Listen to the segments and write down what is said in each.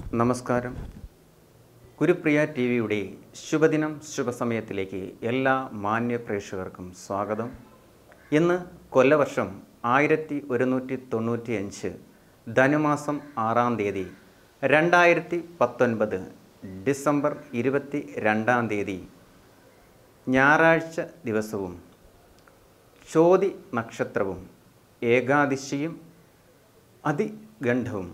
നമസ്കാരം. ഗുരുപ്രിയ ടി വിയുടെ ശുഭദിനം ശുഭസമയത്തിലേക്ക് എല്ലാ മാന്യ പ്രേക്ഷകർക്കും സ്വാഗതം. ഇന്ന് കൊല്ലവർഷം 1195 ധനുമാസം 6-ാം തീയതി 2019 ഡിസംബർ 22-ാം തീയതി ഞായറാഴ്ച ദിവസവും ചോതി നക്ഷത്രവും ഏകാദശിയും അതിഗണ്ഡവും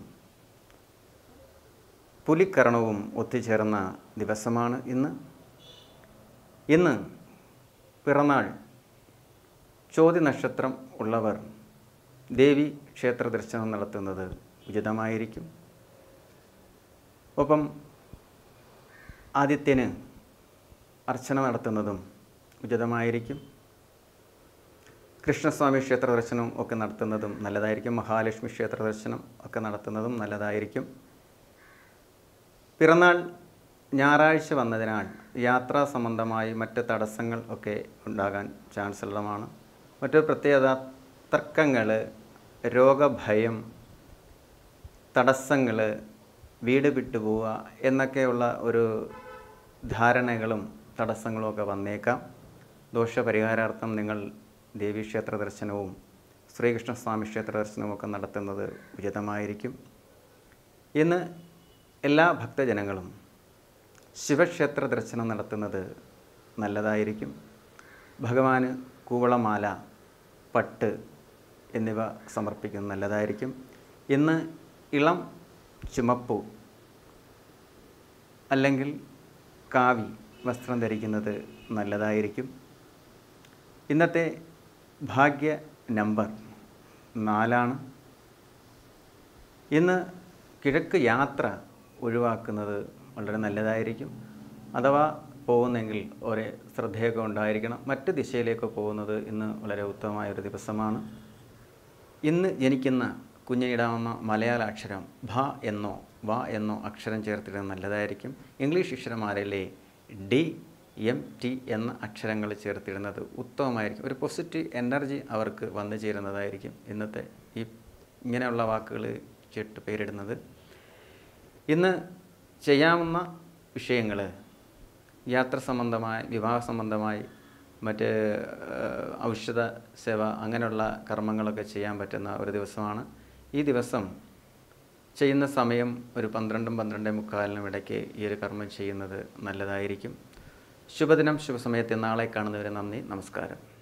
പുലിക്കരണവും ഒത്തുചേർന്ന ദിവസമാണ് ഇന്ന് പിറന്നാൾ ചോതി നക്ഷത്രം ഉള്ളവർ ദേവി ക്ഷേത്ര ദർശനം നടത്തുന്നത് ഉചിതമായിരിക്കും. ഒപ്പം ആദിത്യന് അർച്ചന നടത്തുന്നതും ഉചിതമായിരിക്കും. കൃഷ്ണസ്വാമി ക്ഷേത്ര ദർശനം ഒക്കെ നടത്തുന്നതും നല്ലതായിരിക്കും. മഹാലക്ഷ്മി ക്ഷേത്ര ദർശനം ഒക്കെ നടത്തുന്നതും നല്ലതായിരിക്കും. പിറന്നാൾ ഞായറാഴ്ച വന്നതിനാൽ യാത്രാ സംബന്ധമായി മറ്റ് തടസ്സങ്ങൾ ഒക്കെ ഉണ്ടാകാൻ ചാൻസ് ഉള്ളതാണ്. മറ്റൊരു പ്രത്യേകത, തർക്കങ്ങൾ, രോഗഭയം, തടസ്സങ്ങൾ, വീട് വിട്ടുപോവുക എന്നൊക്കെയുള്ള ഒരു ധാരണകളും തടസ്സങ്ങളും ഒക്കെ വന്നേക്കാം. ദോഷപരിഹാരാർത്ഥം നിങ്ങൾ ദേവീക്ഷേത്ര ദർശനവും ശ്രീകൃഷ്ണസ്വാമി ക്ഷേത്ര ദർശനവും ഒക്കെ നടത്തുന്നത് ഉചിതമായിരിക്കും. ഇന്ന് എല്ലാ ഭക്തജനങ്ങളും ശിവക്ഷേത്ര ദർശനം നടത്തുന്നത് നല്ലതായിരിക്കും. ഭഗവാന് കൂവളമാല, പട്ട് എന്നിവ സമർപ്പിക്കുന്നത് നല്ലതായിരിക്കും. ഇന്ന് ഇളം ചുമപ്പു അല്ലെങ്കിൽ കാവി വസ്ത്രം ധരിക്കുന്നത് നല്ലതായിരിക്കും. ഇന്നത്തെ ഭാഗ്യ നമ്പർ 4 ഇന്ന് കിഴക്ക് യാത്ര ഒഴിവാക്കുന്നത് വളരെ നല്ലതായിരിക്കും. അഥവാ പോകുന്നെങ്കിൽ ഒരേ ശ്രദ്ധയൊക്കെ ഉണ്ടായിരിക്കണം. മറ്റ് ദിശയിലേക്ക് പോകുന്നത് ഇന്ന് വളരെ ഉത്തമമായൊരു ദിവസമാണ്. ഇന്ന് ജനിക്കുന്ന കുഞ്ഞിനിടാവുന്ന മലയാള അക്ഷരം ഭ എന്നോ വ എന്നോ അക്ഷരം ചേർത്തിടുന്നത് നല്ലതായിരിക്കും. ഇംഗ്ലീഷ് അക്ഷരമാലയിലെ ഡി, എം, ടി എന്ന അക്ഷരങ്ങൾ ചേർത്തിടുന്നത് ഉത്തമമായിരിക്കും. ഒരു പോസിറ്റീവ് എനർജി അവർക്ക് വന്നു ചേരുന്നതായിരിക്കും ഇന്നത്തെ ഈ ഇങ്ങനെയുള്ള വാക്കുകൾ പേരിടുന്നത്. ഇന്ന് ചെയ്യാവുന്ന വിഷയങ്ങൾ യാത്ര സംബന്ധമായി, വിവാഹ സംബന്ധമായി, മറ്റ് ഔഷധ സേവ, അങ്ങനെയുള്ള കർമ്മങ്ങളൊക്കെ ചെയ്യാൻ പറ്റുന്ന ഒരു ദിവസമാണ്. ഈ ദിവസം ചെയ്യുന്ന സമയം ഒരു 12-12:45 ഇടയ്ക്ക് ഈ ഒരു കർമ്മം ചെയ്യുന്നത് നല്ലതായിരിക്കും. ശുഭദിനം ശുഭസമയത്ത് നാളെ കാണുന്നവരെ നന്ദി, നമസ്കാരം.